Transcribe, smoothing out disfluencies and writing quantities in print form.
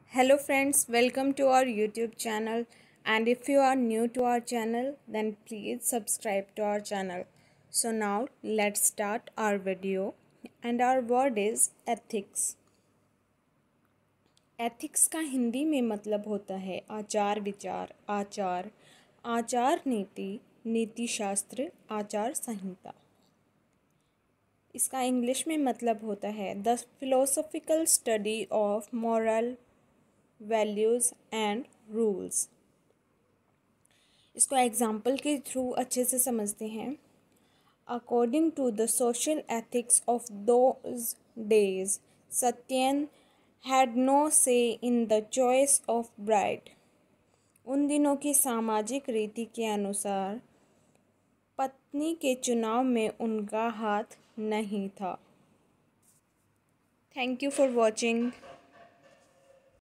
Hello friends, welcome to our YouTube channel, and if you are new to our channel then please subscribe to our channel. So now let's start our video, and our word is ethics. Ethics का हिंदी में मतलब होता है आचार विचार, आचार, आचार नीति, नीति शास्त्र, आचार संहिता। इसका इंग्लिश में मतलब होता है the philosophical study of moral values and rules. इसको एग्जाम्पल के थ्रू अच्छे से समझते हैं। According to the social ethics of those days, Satyan had no say in the choice of bride. उन दिनों की सामाजिक रीति के अनुसार पत्नी के चुनाव में उनका हाथ नहीं था। Thank you for watching.